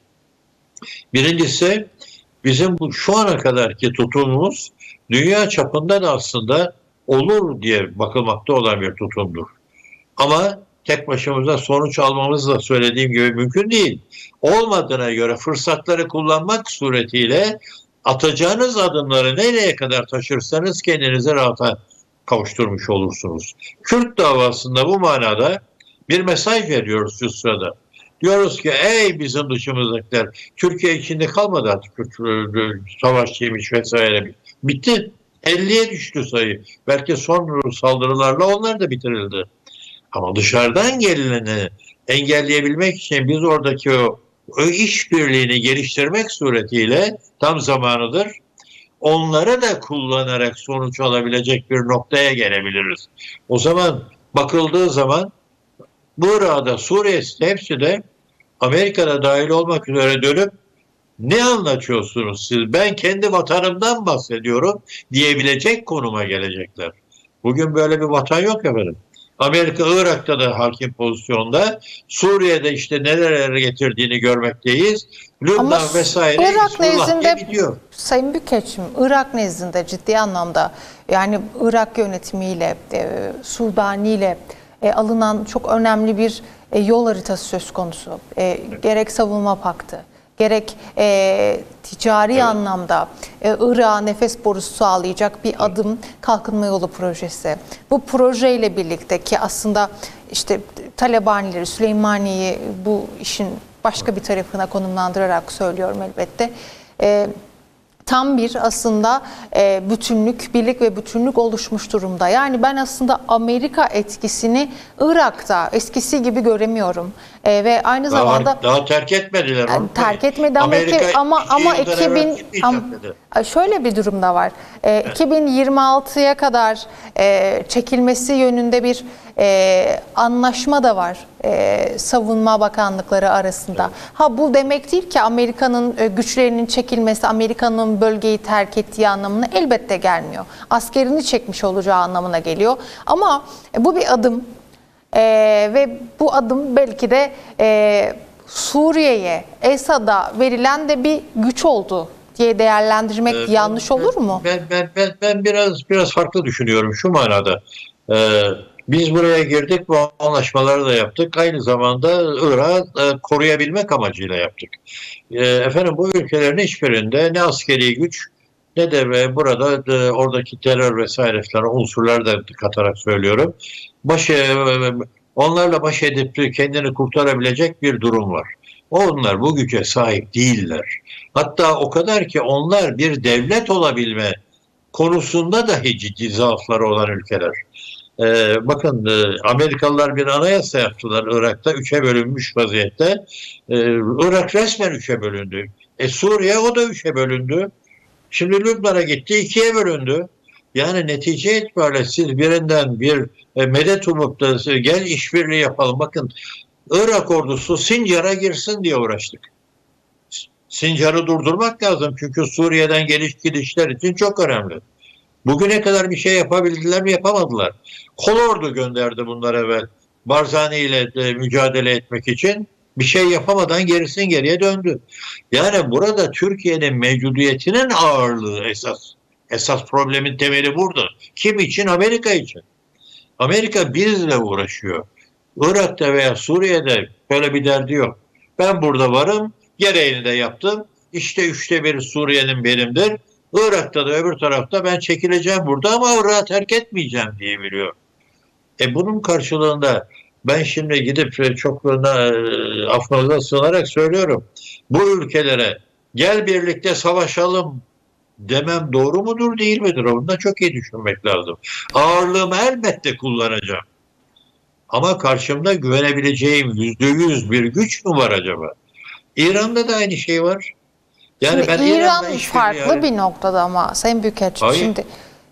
Birincisi bizim bu şu ana kadarki tutumumuz dünya çapında da aslında olur diye bakılmakta olan bir tutumdur. Ama tek başımıza sonuç almamız da söylediğim gibi mümkün değil. Olmadığına göre fırsatları kullanmak suretiyle atacağınız adımları nereye kadar taşırsanız kendinizi rahata kavuşturmuş olursunuz. Kürt davasında bu manada bir mesaj veriyoruz şu sırada. Diyoruz ki ey bizim dışımızdakiler, Türkiye içinde kalmadı artık Kürt savaşçıymış vesaire. Bitti. 50'ye düştü sayı. Belki son saldırılarla onlar da bitirildi. Ama dışarıdan geleni engelleyebilmek için biz oradaki o işbirliğini geliştirmek suretiyle tam zamanıdır. Onları da kullanarak sonuç alabilecek bir noktaya gelebiliriz. O zaman bakıldığı zaman burada Suriye'si hepsi de Amerika'da dahil olmak üzere dönüp ne anlatıyorsunuz siz? Ben kendi vatanımdan bahsediyorum diyebilecek konuma gelecekler. Bugün böyle bir vatan yok efendim. Amerika Irak'ta da hakim pozisyonda. Suriye'de işte nelere getirdiğini görmekteyiz. Lübnan vesaire Irak nezdinde gidiyor. Sayın Büyükelçim, Irak nezdinde ciddi anlamda yani Irak yönetimiyle, Sudani'yle alınan çok önemli bir yol haritası söz konusu. Gerek savunma paktı, gerek ticari anlamda Irak'a nefes borusu sağlayacak bir adım kalkınma yolu projesi. Bu projeyle birlikte ki aslında işte Talabanileri, Süleymaniye'yi bu işin başka bir tarafına konumlandırarak söylüyorum elbette. Tam bir aslında bütünlük, birlik ve bütünlük oluşmuş durumda. Yani ben aslında Amerika etkisini Irak'ta eskisi gibi göremiyorum. Ve aynı zamanda daha terk etmediler. Yani terk etmedi ama şöyle bir durumda var. 2026'ya kadar çekilmesi yönünde bir anlaşma da var savunma bakanlıkları arasında. Evet. Ha bu demek değil ki Amerika'nın güçlerinin çekilmesi, Amerika'nın bölgeyi terk ettiği anlamına elbette gelmiyor. Askerini çekmiş olacağı anlamına geliyor. Ama bu bir adım ve bu adım belki de Suriye'ye, Esad'a verilen de bir güç oldu diye değerlendirmek yanlış olur mu? Ben biraz farklı düşünüyorum şu manada. Biz buraya girdik, bu anlaşmaları da yaptık. Aynı zamanda Irak'ı koruyabilmek amacıyla yaptık. Efendim bu ülkelerin hiçbirinde ne askeri güç ne de burada oradaki terör vesaire falan unsurları da katarak söylüyorum. Onlarla baş edip kendini kurtarabilecek bir durum var. Onlar bu güce sahip değiller. Hatta o kadar ki onlar bir devlet olabilme konusunda dahi ciddi zaafları olan ülkeler. Bakın Amerikalılar bir anayasa yaptılar Irak'ta, 3'e bölünmüş vaziyette. Irak resmen 3'e bölündü. Suriye o da 3'e bölündü. Şimdi Lübnan'a gitti, 2'ye bölündü. Yani netice itibariyle siz birinden bir medet umup da gel işbirliği yapalım. Bakın Irak ordusu Sincar'a girsin diye uğraştık. Sincar'ı durdurmak lazım çünkü Suriye'den geliş gidişler için çok önemli. Bugüne kadar bir şey yapabildiler mi? Yapamadılar. Kolordu gönderdi bunlar evvel. Barzani ile mücadele etmek için bir şey yapamadan gerisin geriye döndü. Yani burada Türkiye'nin mevcudiyetinin ağırlığı esas problemin temeli burada. Kim için? Amerika için. Amerika bizle uğraşıyor. Irak'ta veya Suriye'de böyle bir derdi yok. Ben burada varım, gereğini de yaptım. İşte 1/3 Suriye'nin benimdir. Irak'ta da öbür tarafta ben çekileceğim burada ama Irak'ı terk etmeyeceğim diye biliyor. Bunun karşılığında ben şimdi gidip çok affınıza sığınarak söylüyorum. Bu ülkelere gel birlikte savaşalım demem doğru mudur değil midir? Onu da çok iyi düşünmek lazım. Ağırlığımı elbette kullanacağım. Ama karşımda güvenebileceğim %100 bir güç mü var acaba? İran'da da aynı şey var. Yani şimdi İran farklı bir noktada ama Sayın Büyükelçim şimdi...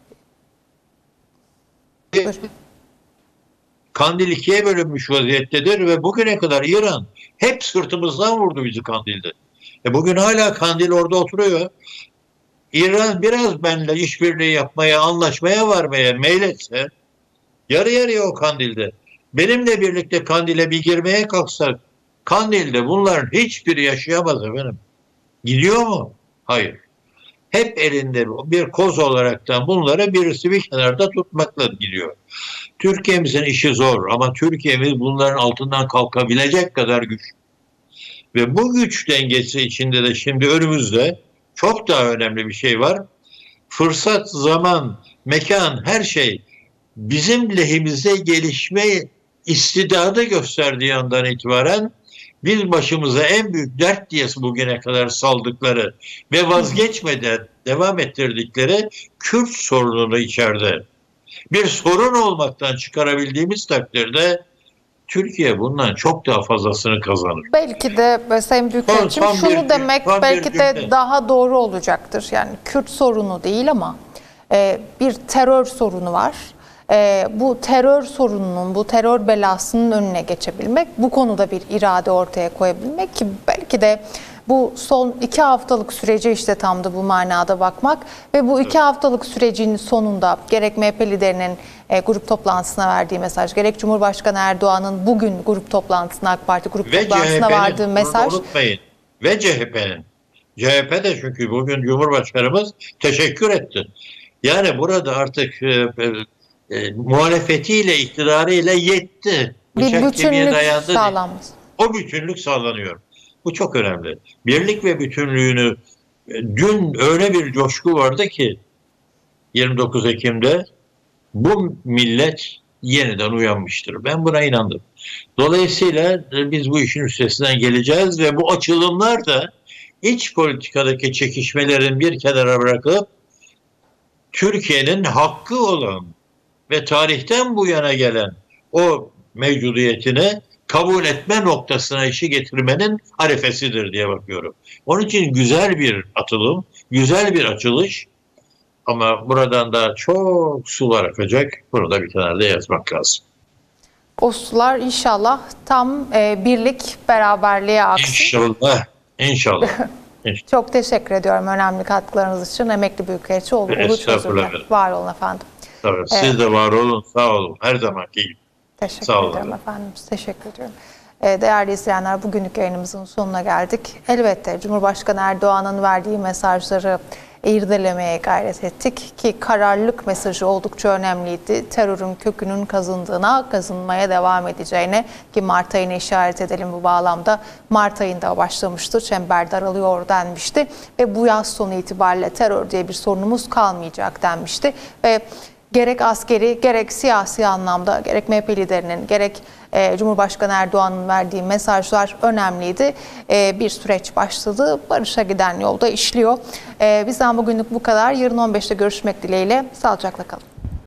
Kandil 2'ye bölünmüş vaziyettedir ve bugüne kadar İran hep sırtımızdan vurdu bizi Kandil'de. Bugün hala Kandil orada oturuyor. İran biraz benimle işbirliği yapmaya, anlaşmaya varmaya meyletse yarı yarıya o Kandil'de. Benimle birlikte Kandil'e bir girmeye kalksak Kandil'de bunların hiçbiri yaşayamaz efendim. Gidiyor mu? Hayır. Hep elinde bir koz olaraktan bunları birisi bir kenarda tutmakla gidiyor. Türkiye'mizin işi zor ama Türkiye'miz bunların altından kalkabilecek kadar güç. Ve bu güç dengesi içinde de şimdi önümüzde çok daha önemli bir şey var. Fırsat, zaman, mekan, her şey bizim lehimize gelişme istidadı gösterdiği andan itibaren biz başımıza en büyük dert diye bugüne kadar saldıkları ve vazgeçmeden devam ettirdikleri Kürt sorununu içeride. Bir sorun olmaktan çıkarabildiğimiz takdirde Türkiye bundan çok daha fazlasını kazanır. Belki de Sayın Büyükelçim şunu demek belki de daha doğru olacaktır. Yani Kürt sorunu değil ama bir terör sorunu var. Bu terör sorununun, bu terör belasının önüne geçebilmek, bu konuda bir irade ortaya koyabilmek ki belki de bu son 2 haftalık sürece işte tam da bu manada bakmak ve bu 2 haftalık sürecin sonunda gerek MHP liderinin grup toplantısına verdiği mesaj, gerek Cumhurbaşkanı Erdoğan'ın bugün grup toplantısına, AK Parti grup toplantısına verdiği mesaj. Unutmayın. Ve CHP'nin. CHP de çünkü bugün Cumhurbaşkanımız teşekkür etti. Yani burada artık muhalefetiyle, iktidarıyla yetti. Bir bütünlük sağlanması. O bütünlük sağlanıyor. Bu çok önemli. Birlik ve bütünlüğünü dün öyle bir coşku vardı ki 29 Ekim'de bu millet yeniden uyanmıştır. Ben buna inandım. Dolayısıyla biz bu işin üstesinden geleceğiz ve bu açılımlar da iç politikadaki çekişmelerin bir kenara bırakıp Türkiye'nin hakkı olan ve tarihten bu yana gelen o mevcudiyetini kabul etme noktasına işi getirmenin arifesidir diye bakıyorum. Onun için güzel bir atılım, güzel bir açılış ama buradan da çok sular akacak. Bunu da bir kenarda yazmak lazım. O sular inşallah tam birlik, beraberliğe aksın. İnşallah, inşallah. Çok teşekkür ediyorum önemli katkılarınız için. Emekli Büyükelçi Ulu Çözümler. Var olun efendim. Tabii, siz de var olun, sağ olun. Her zamanki gibi. Teşekkür ederim efendim. Teşekkür ediyorum. Değerli izleyenler, bugünlük yayınımızın sonuna geldik. Elbette Cumhurbaşkanı Erdoğan'ın verdiği mesajları irdelemeye gayret ettik ki kararlılık mesajı oldukça önemliydi. Terörün kökünün kazınmaya devam edeceğine, ki Mart ayına işaret edelim bu bağlamda. Mart ayında başlamıştı, çember daralıyor denmişti ve bu yaz sonu itibariyle terör diye bir sorunumuz kalmayacak denmişti. Ve gerek askeri gerek siyasi anlamda gerek MHP liderinin gerek Cumhurbaşkanı Erdoğan'ın verdiği mesajlar önemliydi. Bir süreç başladı. Barış'a giden yolda işliyor. Bizden bugünlük bu kadar. Yarın 15'te görüşmek dileğiyle. Sağlıcakla kalın.